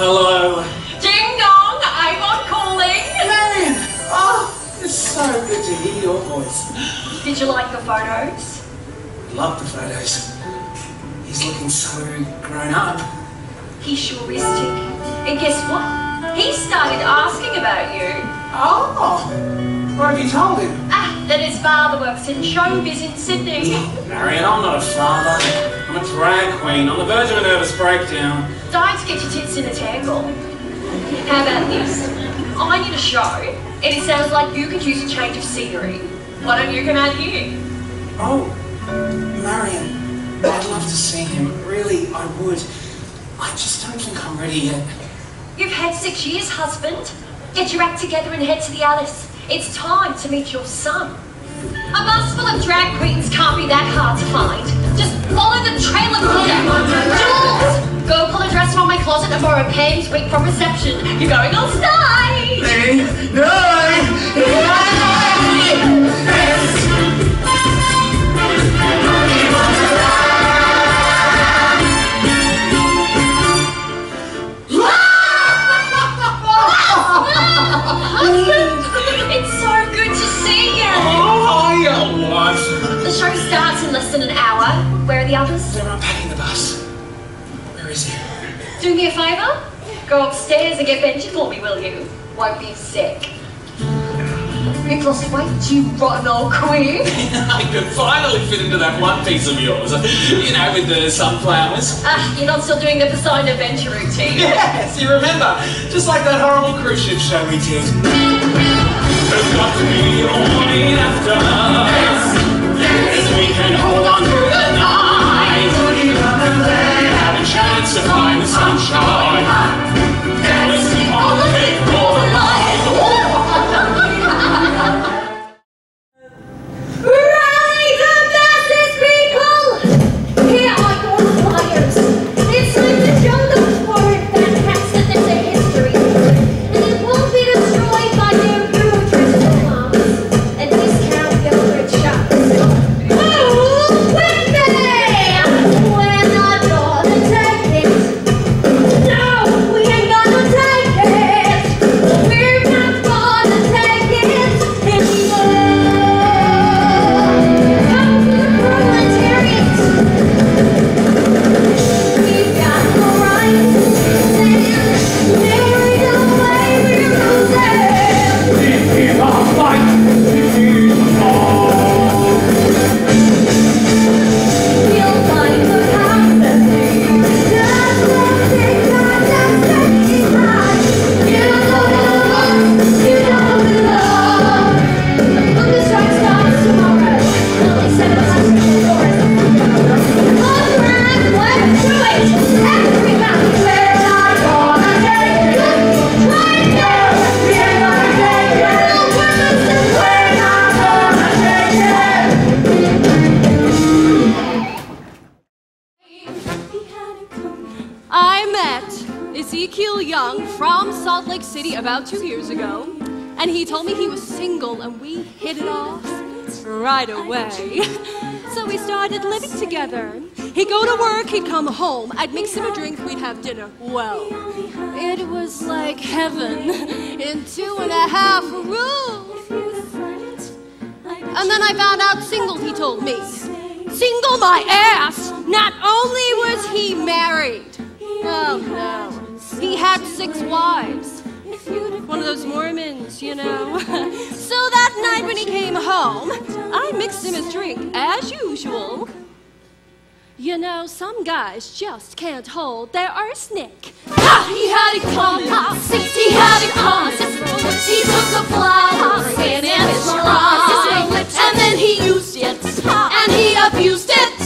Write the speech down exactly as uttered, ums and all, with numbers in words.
hello. Ding dong, I'm calling. Marion! Oh, it's so good to hear your voice. Did you like the photos? Love the photos. He's looking so grown up. He sure is, Tick. And guess what? He started asking about you. Oh, what have you told him? Ah, that his father works in showbiz in Sydney. Marion, I'm not a father. I'm a drag queen on the verge of a nervous breakdown. Dying to get your tits in a tangle. How about this? I need a show, and it sounds like you could use a change of scenery. Why don't you come out here? Oh, Marion, I'd love to see him. Really, I would. I just don't think I'm ready yet. You've had six years, husband. Get your act together and head to the Alice. It's time to meet your son. A bus full of drag queens can't be that hard to find. Just follow the trail of glitter. Jules! Go pull a dress from my closet and borrow Pam's wig from reception. You're going on stage! Hey, no! It's so good to see you! Oh, hiya, what? The show starts in less than an hour. Where are the others? They're unpacking the bus. Where is he? Do me a favour? Go upstairs and get Benji for me, will you? Won't be sick. You've lost weight, you rotten old queen. I could finally fit into that one piece of yours. You know, with the sunflowers. Ah, you're not still doing the Poseidon Adventure routine. Yes, you remember. Just like that horrible cruise ship show we did. There's got to be a morning after. Yes, yes. We can hold on through the night. Have a chance to find the sunshine. Let's keep on the big for life. Rally the masses, people! Here are your flyers. It's time to show them foreign fat cats that there's a history. And it won't be destroyed by their nutritional bombs and discount yogurt shops. Oh, wait a minute! We're not gonna take it. No, we ain't gonna take it. We're not gonna take it anymore. Come to the proletariat. We've got the right to stand. Marry the way we're losing. This is our fight. This is the fall. We'll find the company. Just one thing God has taken time. You know the love, you know the love. When the strike starts tomorrow, they'll be set behind the doors. All around, let's do it. Everybody, we're not gonna take it. Right now, we're gonna take it. We're not gonna take it. I met Ezekiel Young from Salt Lake City about two years ago, and he told me he was single, and we hit it off right away. So we started living together. He'd go to work, he'd come home, I'd mix him a drink, we'd have dinner. Well, it was like heaven in two and a half rooms. And then I found out single, he told me. Single my ass! Not only was he married, oh no, he had six wives. One of those Mormons, you know. So that night when he came home, I mixed him his drink, as usual. You know, some guys just can't hold their arsenic. Ah, he had it come, ah, six, he had it come. He took the flower in his bra, and then he used it, and he abused it.